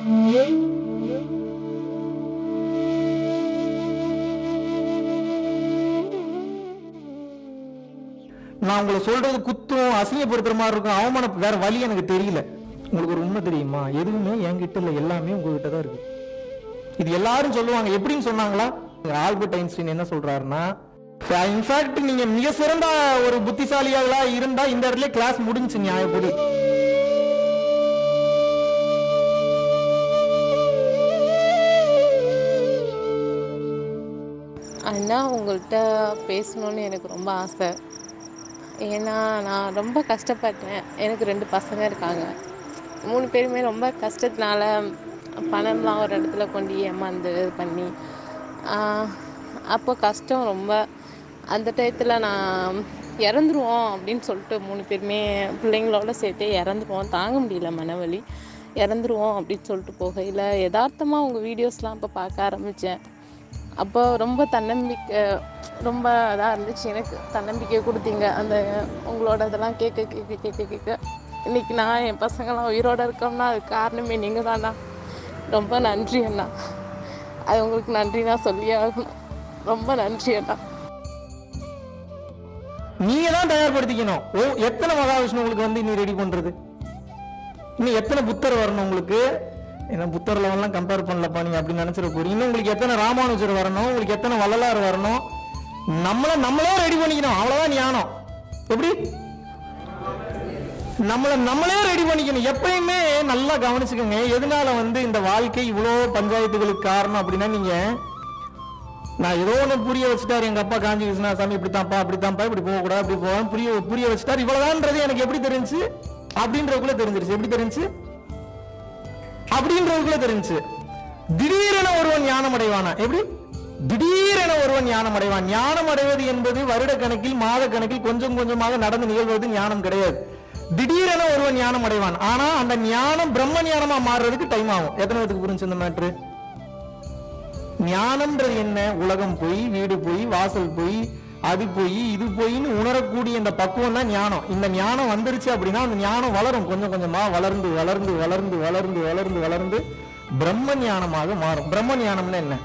நான் உங்களை சொல்றது குத்தும் அசிங்கப்படுத்துற மாதிரி இருக்கும், அவமானம், வேற வழி எனக்கு தெரியல. உங்களுக்கு ஒரு உண்மை தெரியுமா? எதுவுமே என்கிட்ட இல்லை, எல்லாமே உங்ககிட்ட தான் இருக்கு. இது எல்லாரும் சொல்லுவாங்க. எப்படின்னு சொன்னாங்களா? ஆல்பர்ட் ஐன்ஸ்டீன் என்ன சொல்றாருன்னா, இன்ஃபேக்ட் நீங்க மிக சிறந்த ஒரு புத்திசாலியா இருந்தா இந்த இடத்துல கிளாஸ் முடிஞ்சு நியாயப்படி. அண்ணா, உங்கள்கிட்ட பேசணுன்னு எனக்கு ரொம்ப ஆசை. ஏன்னா நான் ரொம்ப கஷ்டப்பட்டேன். எனக்கு 2 பசங்க இருக்காங்க. 3 பேருமே ரொம்ப கஷ்டத்தினால பணம்லாம் ஒரு இடத்துல கொண்டு ஏமாந்து பண்ணி அப்போ கஷ்டம் ரொம்ப. அந்த டயத்தில் நான் இறந்துருவோம் அப்படின்னு சொல்லிட்டு 3 பேருமே பிள்ளைங்களோட சேர்த்தே இறந்துருவோம், தாங்க முடியல மனவலி, இறந்துருவோம் அப்படின்னு சொல்லிட்டு போகையில் யதார்த்தமாக உங்கள் வீடியோஸ்லாம் அப்போ பார்க்க ஆரம்பித்தேன். அப்போ ரொம்ப தன்னம்பிக்கை, ரொம்ப இதாக இருந்துச்சு. எனக்கு தன்னம்பிக்கை கொடுத்தீங்க அந்த உங்களோட இதெல்லாம் கேட்க கேட்க கேட்க கேட்க இன்றைக்கி நான் என் பசங்களாம் உயிரோடு இருக்கோம்னா அதுக்கு காரணமே நீங்கள் தானா. ரொம்ப நன்றி அண்ணா. அது உங்களுக்கு நன்றி தான் சொல்லி ஆகணும். ரொம்ப நன்றி அண்ணா. நீங்க தான் தயார்படுத்திக்கணும். எத்தனை மகாவிஷ்ணு உங்களுக்கு வந்து இன்னும் ரெடி பண்றது? இன்னும் எத்தனை புத்தர் வரணும் உங்களுக்கு? ஏன்னா புத்தர் லெவல்லாம் கம்பேர் பண்ணலப்பா நீங்க அப்படி நினைச்சிட போறீங்க. இன்னும் உங்களுக்கு எத்தனை ராமானுஜர் வரணும், உங்களுக்கு எத்தனை வள்ளலார் வரணும்? நம்மளே ரெடி பண்ணிக்கணும், அவ்வளவுதான் ஞானம். எப்படி நம்மளே ரெடி பண்ணிக்கணும். எப்பயுமே நல்லா கவனிச்சுக்கோங்க. எதனால வந்து இந்த வாழ்க்கை இவ்வளோ பஞ்சாயத்துகளுக்கு காரணம் அப்படின்னா, நீங்க நான் ஏதோ ஒன்று புரிய வச்சுட்டாரு எங்க அப்பா காஞ்சி விஸ்வநாதசாமி, இப்படித்தான்ப்பா அப்படித்தான்ப்பா, இப்படி போகக்கூடாது, அப்படி போக புரிய வச்சுட்டாரு. இவ்வளவுதான்றது எனக்கு எப்படி தெரிஞ்சு அப்படின்றதுக்குள்ள தெரிஞ்சிருச்சு. எப்படி தெரிஞ்சு அப்படின்றதுக்குள்ள தெரிஞ்சு. திடீரென ஒருவன் ஞானம் அடைவானா? எப்படி திடீரென ஒருவன் ஞானம் அடைவான்? ஞானம் அடைவது என்பது வருட கணக்கில் மாத கணக்கில் கொஞ்சம் கொஞ்சமாக நடந்து நிகழ்வது ஞானம் கிடையாது. திடீரென ஒருவன் ஞானம் அடைவான். ஆனா அந்த ஞானம் பிரம்ம ஞானமா மாறுறதுக்கு டைம் ஆகும். எத்தனை பேருக்கு புரிஞ்சு இந்த மேட்ரு? ஞானம்ன்றது என்ன? உலகம் போய், வீடு போய், வாசல் போய், அது போய், இது போயின்னு உணரக்கூடிய இந்த பக்குவம் தான் ஞானம். இந்த ஞானம் வந்துருச்சு அப்படின்னா அந்த ஞானம் வளரும், கொஞ்சம் கொஞ்சமா வளர்ந்து வளர்ந்து வளர்ந்து வளர்ந்து வளர்ந்து வளர்ந்து பிரம்ம ஞானமாக மாறும். பிரம்ம ஞானம்னா என்ன?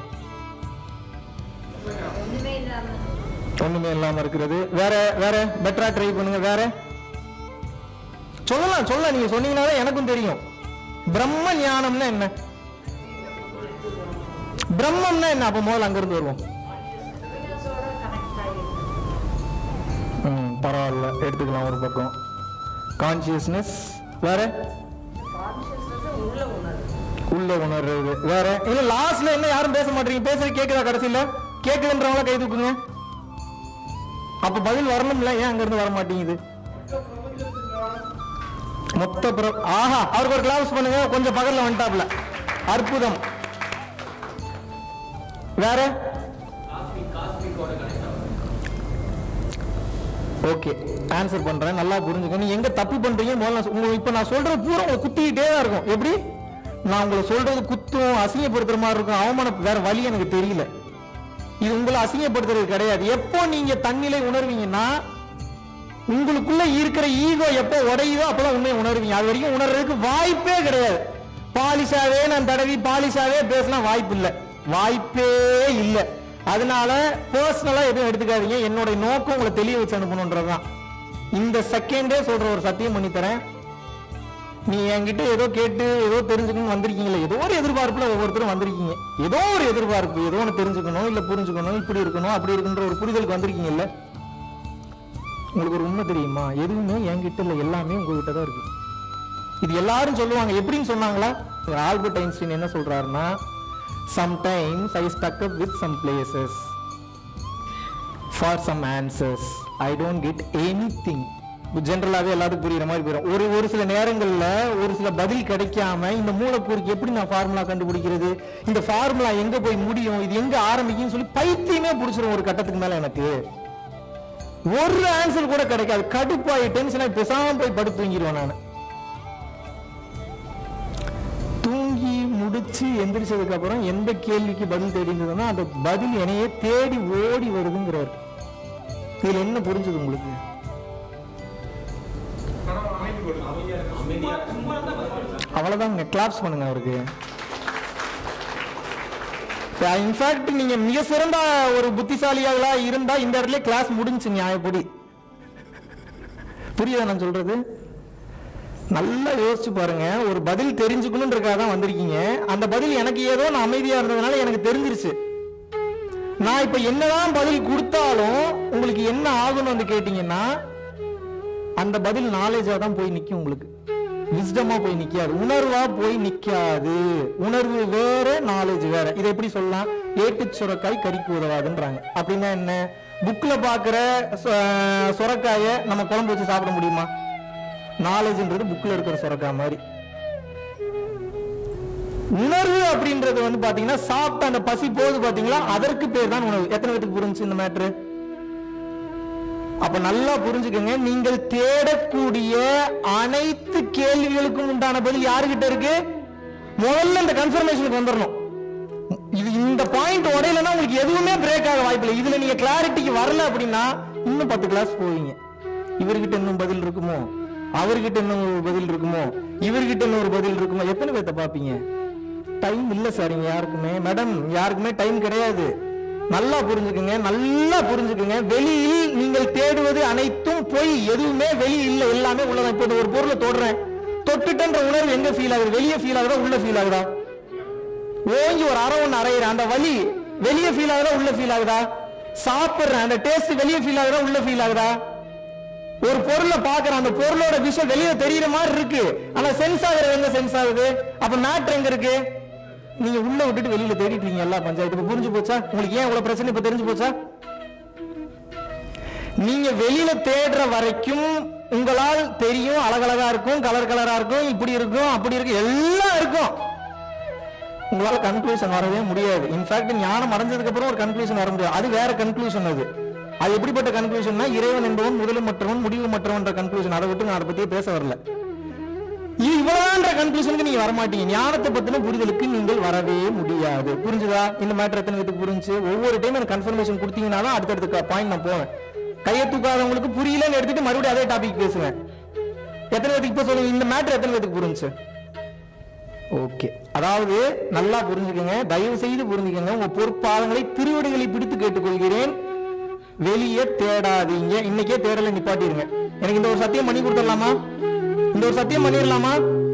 ஒண்ணுமே இல்லாம இருக்கிறது. வேற வேற பெட்டரா ட்ரை பண்ணுங்க. வேற சொல்லலாம். நீங்க சொன்னீங்கன்னா எனக்கும் தெரியும். பிரம்ம ஞானம்னா என்ன? பிரம்மம்னா என்ன? அப்ப முதல்ல அங்கிருந்து வருவோம். பரவாயில்ல, எடுத்துக்கலாம் ஒரு பக்கம். கான்சியஸ்னஸ். வேற உள்ள உணர்றது. வேற இல்ல லாஸ்ட்ல என்ன? யாரும் பேச மாட்டீங்க. பேசுறது கேக்குதா? கடைசியில கேக்குதுன்றவங்கள கை தூக்குங்க. அப்ப பதில் வரணும்ல, ஏன் அங்க இருந்து வர மாட்டேங்குது? மொத்த ஆஹா, அவருக்கு ஒரு கிளாஸ் பண்ணுங்க. கொஞ்சம் பகல்ல வந்துட்டாப்ல. அற்புதம். வேற ஓகே, ஆன்சர் பண்றேன். நல்லா புரிஞ்சுக்க. நீங்க எங்க தப்பு பண்றீங்க முதல்ல. இப்ப நான் சொல்றது பூரா உங்களை குத்திக்கிட்டே தான் இருக்கும். எப்படி நான் உங்களை சொல்றது குத்தும் அசிங்கப்படுத்துற மாதிரி இருக்கும், அவமானம், வேற வழி எனக்கு தெரியல. இது உங்களை அசிங்கப்படுத்துறது கிடையாது. எப்போ நீங்க தன்னிலை உணர்வீங்கன்னா, உங்களுக்குள்ள இருக்கிற ஈகோ எப்போ உடையுதோ அப்பதான் உண்மையை உணர்வீங்க. அது வரைக்கும் உணர்றதுக்கு வாய்ப்பே கிடையாது. பாலிஷாவே நான் தடவி பாலிஷாவே பேசலாம், வாய்ப்பு இல்லை, வாய்ப்பே இல்லை. அதனால பர்சனலா எதுவும் எடுத்துக்காதீங்க. என்னோட நோக்கம் உங்களை தெளிய வச்சு அனுப்பணும்ன்றதுதான். இந்த செகண்டே சொல்ற ஒரு சத்தியம் பண்ணி தரேன். நீ என்கிட்ட ஏதோ கேட்டு ஏதோ தெரிஞ்சுக்கணும்னு வந்திருக்கீங்களே, ஏதோ ஒரு எதிர்பார்ப்புல ஒவ்வொருத்தரும் வந்திருக்கீங்க. ஏதோ ஒரு எதிர்பார்ப்பு, ஏதோ ஒன்று தெரிஞ்சுக்கணும், இல்ல புரிஞ்சுக்கணும், இப்படி இருக்கணும், அப்படி இருக்குன்ற ஒரு புரிதலுக்கு வந்திருக்கீங்கல்ல. உங்களுக்கு ஒரு உண்மை தெரியுமா? எதுவுமே என்கிட்ட இல்லை, எல்லாமே உங்ககிட்ட தான் இருக்கு. இது எல்லாரும் சொல்லுவாங்க. எப்படின்னு சொன்னாங்களா? ஆல்பர்ட் ஐன்ஸ்டீன் என்ன சொல்றாருன்னா, sometimes I stuck up with some places for some answers. I don't get anything. ஜெனரலாவே எல்லாத்துக்கும் புரியுற மாதிரி போயிடும். ஒரு சில நேரங்கள்ல ஒரு சில பதில் கிடைக்காம இந்த மூலக்கூறுக்கு எப்படி நான் ஃபார்முலா கண்டுபிடிக்கிறது, இந்த ஃபார்முலா எங்க போய் முடியும், இது எங்க ஆரம்பிக்கும்னு சொல்லி பைத்தியமே பிடிச்சிரும். ஒரு கட்டத்துக்கு மேல எனக்கு ஒரு ஆன்சர் கூட கிடைக்காது. கடுப்பாயி டென்ஷனா பேசாம போய் படுத்து தூங்கிடுவேன். நான் தூங்கி முடிச்சு எந்திரிச்சதுக்கு அப்புறம் எந்த கேள்விக்கு பதில் தெரிந்ததுன்னா அந்த பதில் என்னையே தேடி ஓடி வருதுங்கிறார். இதுல என்ன புரிஞ்சது உங்களுக்கு? அவ்வளவுதாங்க, கிளாப்ஸ் பண்ணுங்க அவருக்கு. இன்ஃபேக்ட் நீங்க மிக சிறந்த ஒரு புத்திசாலியா இருந்தா இந்த இடத்துல கிளாஸ் முடிஞ்சு நியாயப்படி. புரியுதா நான் சொல்றது? நல்லா யோசிச்சு பாருங்க. ஒரு பதில் தெரிஞ்சுக்கணும்ன்றதுக்காக தான் வந்திருக்கீங்க. அந்த பதில் எனக்கு ஏதோ நான் அமைதியா இருந்ததுனால எனக்கு தெரிஞ்சிருச்சு. நான் இப்ப என்னதான் பதில் கொடுத்தாலும் உங்களுக்கு என்ன ஆகும்னு வந்து கேட்டீங்கன்னா, அந்த பதில் நாலேஜா தான் போய் நிக்கும். உங்களுக்கு விஸ்டமா போய் நிக்காது, உணர்வா போய் நிக்காது. உணர்வு வேற, நாலேஜ் வேற. இதை எப்படி சொல்லலாம்? ஏட்டு சுரக்காய் கறிக்கு உதவாதுன்றாங்க. அப்படின்னா என்ன? புக்ல பாக்குற சுரக்காய நம்ம குழம்பு வச்சு சாப்பிட முடியுமா? நாலேஜ்ன்றது புக்ல இருக்கிற சுரக்காய் மாதிரி. உணர்வு அப்படின்றது வந்து பாத்தீங்கன்னா, சாப்பிட்ட அந்த பசி போகுது பாத்தீங்களா, அதற்கு பேர் தான் உணர்வு. எத்தனை பேருக்கு புரிஞ்சு இந்த மேட்ரு? அப்ப நல்லா புரிஞ்சுக்கங்க, நீங்கள் தேடக்கூடிய அனைத்து கேள்விகளுக்கும் உண்டான பதில் யாருகிட்ட இருக்கு? முதல்ல இந்த கன்ஃபர்மேஷனுக்கு வந்துடணும். இது இந்த பாயிண்ட் உடையலன்னா உங்களுக்கு எதுவுமே பிரேக் ஆக வாய்ப்பு இல்லை. இதுல நீங்க கிளாரிட்டிக்கு வரல அப்படின்னா இன்னும் 10 கிளாஸ் போவீங்க. இவர்கிட்ட இன்னும் பதில் இருக்குமோ, அவர்கிட்ட இன்னும் ஒரு பதில் இருக்குமோ, இவர்கிட்ட இன்னும் ஒரு பதில் இருக்குமோ, எத்தனை பேர்த்த பாப்பீங்க? டைம் இல்ல சார் யாருக்குமே. மேடம், யாருக்குமே டைம் கிடையாது. நல்லா புரிஞ்சுக்குங்க, நல்லா புரிஞ்சுக்குங்க. வெளியில் நீங்கள் தேடுவது அனைத்தும் பொய். எதுவுமே வெளியே இல்ல, எல்லாமே உள்ளதான். இப்போ ஒரு பொருளை தொடுறேன், தொட்டுட்டன்ற உணர்வு எங்க ஃபீல் ஆகுது? வெளியே ஃபீல் ஆகுதா, உள்ள ஃபீல் ஆகுதா? ஓங்கி ஒரு அரை ஒன்று அரையிறேன், அந்த வலி வெளியே ஃபீல் ஆகுதா, உள்ள ஃபீல் ஆகுதா? சாப்பிடுறேன், அந்த டேஸ்ட் வெளியே ஃபீல் ஆகுதா, உள்ள ஃபீல் ஆகுதா? ஒரு பொருளை பாக்குறேன், அந்த பொருளோட விஷயம் வெளியே தெரியுற மாதிரி இருக்கு, ஆனா சென்ஸ் ஆகுறது எங்க சென்ஸ் ஆகுது? அப்ப மேட்ரு எங்க இருக்கு? நீங்க உள்ள விட்டுட்டு வெளியில தேடிட்டு இருக்கீங்க. எல்லா பஞ்சாயத்து புரிஞ்சு போச்சா உங்களுக்கு? ஏன் இவ்வளவு பிரச்சனை இப்ப தெரிஞ்சு போச்சா? நீங்க வெளியில தேடுற வரைக்கும் உங்களால் தெரியும், அழகழகா இருக்கும், கலர் கலரா இருக்கும், இப்படி இருக்கும், அப்படி இருக்கும், எல்லாம் இருக்கும். உங்களால கன்க்ளூஷன் வரவே முடியாது. இன்ஃபேக்ட் ஞானம் அடைஞ்சதுக்கு அப்புறம் ஒரு கன்க்ளூஷன் வர முடியாது. அது வேற கன்க்ளூஷன். அது எப்படிப்பட்ட கன்க்ளூஷன்னா, இறைவன் என்பவன் முதலும் மற்றவன் முடிவு மற்றவன் கன்க்ளூஷன். அதை விட்டு நான் அதை பத்தியே பேச வரல. இவ்வளவுன்ற கன்க்ளூஷனுக்கு நீங்க வரமாட்டீங்க. ஞானத்தை பத்தின புரிதலுக்கு நீங்கள் வரவே முடியாது. புரிஞ்சுதா? இந்த மேட்டர் எத்தனை பேருக்கு புரிஞ்சு? ஒவ்வொரு டைம் எனக்கு கன்ஃபர்மேஷன் கொடுத்தீங்கன்னா தான் அடுத்தடுத்த பாயிண்ட் நான் போவேன். கையை தூக்காதவங்களுக்கு புரியலன்னு எடுத்துட்டு மறுபடியும் அதே டாபிக் பேசுவேன். எத்தனை பேருக்கு இப்ப சொல்லுங்க, இந்த மேட்டர் எத்தனை பேருக்கு புரிஞ்சு? ஓகே, அதாவது நல்லா புரிஞ்சுக்கங்க, தயவு செய்து புரிஞ்சுக்கங்க. உங்க பொறுப்பாளங்களை திருவடிகளை பிடித்து கேட்டுக்கொள்கிறேன், வெளியே தேடாதீங்க. இன்னைக்கே தேடலை நிப்பாட்டிருங்க. எனக்கு இந்த ஒரு சத்தியம் பண்ணி கொடுத்துடலாமா? இந்த ஒரு சத்தியம் பண்ணிடலாமா?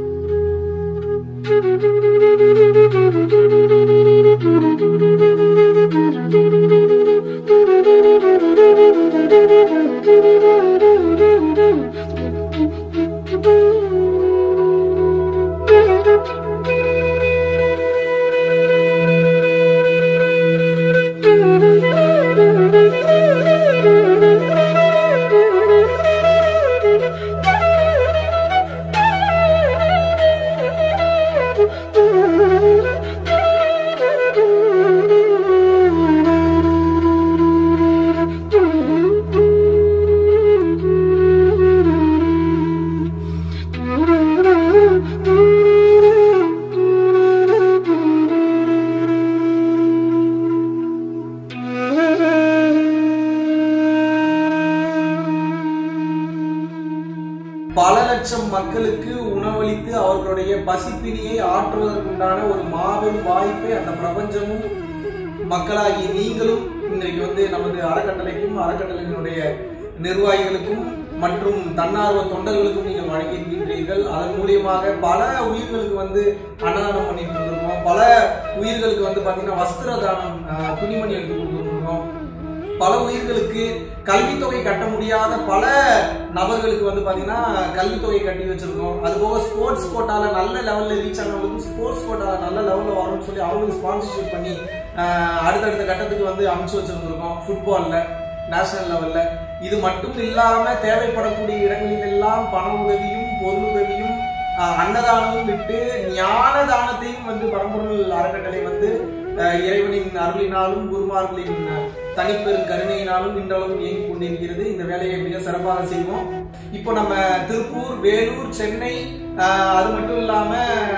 பல லட்சம் மக்களுக்கு உணவளித்து அவர்களுடைய பசிப்பினியை ஆற்றுவதற்குண்டான ஒரு மாபெரும் வாய்ப்பை அந்த பிரபஞ்சமும் மக்களாகிய நீங்களும் இன்றைக்கு நமது அறக்கட்டளைக்கும் அறக்கட்டளையினுடைய நிர்வாகிகளுக்கும் மற்றும் தன்னார்வ தொண்டர்களுக்கும் நீங்கள் வழங்கியிருக்கின்றீர்கள். அதன் மூலியமாக பல உயிர்களுக்கு அன்னதானம் பண்ணிட்டு இருக்கோம். பல உயிர்களுக்கு பாத்தீங்கன்னா வஸ்திர தானம், துணிமணி எடுத்து கொடுத்துருக்கோம். பல உயிர்களுக்கு கல்வித்தொகை கட்ட முடியாத பல நபர்களுக்கு பாத்தீங்கன்னா கல்வித்தொகை கட்டி வச்சிருக்கோம். அதுபோக ஸ்போர்ட்ஸ் கோட்டால நல்ல லெவல்ல ரீச் ஆனவங்களுக்கு ஸ்போர்ட்ஸ் கோட்டால நல்ல லெவல்ல வரணும்னு சொல்லி அவங்களுக்கு ஸ்பான்சர்ஷிப் பண்ணி அடுத்தடுத்த கட்டத்துக்கு அனுப்பிச்சு வச்சிருந்திருக்கோம். ஃபுட்பால்ல நேஷனல் லெவல்ல. இது மட்டும் இல்லாம தேவைப்படக்கூடிய இடங்களில் எல்லாம் பண உதவியும் பொருள் உதவியும் அன்னதானமும் விட்டு ஞான தானத்தையும் பரம்பொருள் அறக்கட்டளை இறைவனின் அருளினாலும் குருமார்களின் தனிப்பெரும் கருணையினாலும் இன்றளவும் இயங்கிக் கொண்டிருக்கிறது. இந்த வேலையை மிக சிறப்பாக செய்வோம். இப்போ நம்ம திருப்பூர், வேலூர், சென்னை, அது மட்டும் இல்லாம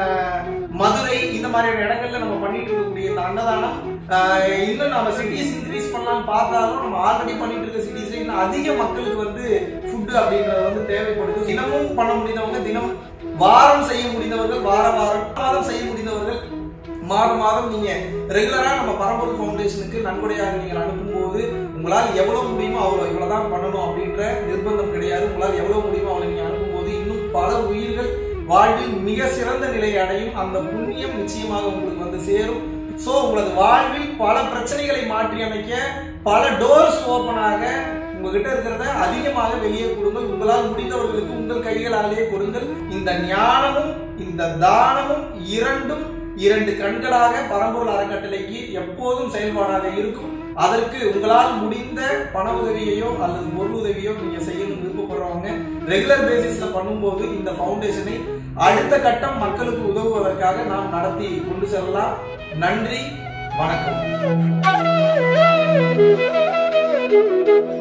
மதுரை, இந்த மாதிரியான இடங்கள்ல நம்ம பண்ணிட்டு இருக்கக்கூடிய இந்த அன்னதானம் இன்னும் நம்ம சிட்டிஸ் இன்க்ரீஸ் பண்ணலாம்னு பார்த்தாலும் நம்ம ஆல்ரெடி பண்ணிட்டு இருக்க சிட்டிஸ்ல இன்னும் அதிக மக்களுக்கு ஃபுட் ஃபுட்டு அப்படின்றது வந்து தேவைப்படுது. தினமும் பண்ண முடிந்தவங்க தினம், வாரம் செய்ய முடிந்தவர்கள் வாரம் செய்ய முடிந்தவர்கள் மாதம் நீங்க ரெகுலரா நம்ம பரம்பொருள் ஃபவுண்டேஷனுக்கு நன்கொடையாக நீங்கள் அனுப்பும்போது உங்களால் எவ்வளவு முடியுமோ அவ்வளவு இவ்வளவுதான் பண்ணணும் அப்படின்ற நிர்பந்தம் கிடையாது. உங்களால் எவ்வளவு முடியுமோ அவ்வளவு நீங்க அனுப்பும்போது இன்னும் பல உயிர்கள் வாழ்வில் மிக சிறந்த நிலையை அடையும். அந்த புண்ணியம் நிச்சயமாக உங்களுக்கு வந்து சேரும். சோ உங்களது வாழ்வில் பல பிரச்சனைகளை மாற்றி அமைக்க, பல டோர்ஸ் ஓபன் ஆக உங்ககிட்ட இருக்கிறத அதிகமாக வெளியே கொடுங்கள். உங்களால் முடிந்தவர்களுக்கு உங்கள் கைகளாலேயே கொடுங்கள். இந்த ஞானமும் இந்த தானமும் இரண்டு கண்களாக பரம்பொருள் அறக்கட்டளைக்கு எப்போதும் செயல்பாடாக இருக்கும். அதற்கு உங்களால் முடிந்த பண உதவியையோ அல்லது பொருள் உதவியோ நீங்க செய்யணும் விருப்பப்படுறவங்க ரெகுலர் பேசிஸ்ல பண்ணும்போது இந்த ஃபவுண்டேஷனை அடுத்த கட்டம் மக்களுக்கு உதவுவதற்காக நாம் நடத்தி கொண்டு செல்லலாம். நன்றி, வணக்கம்.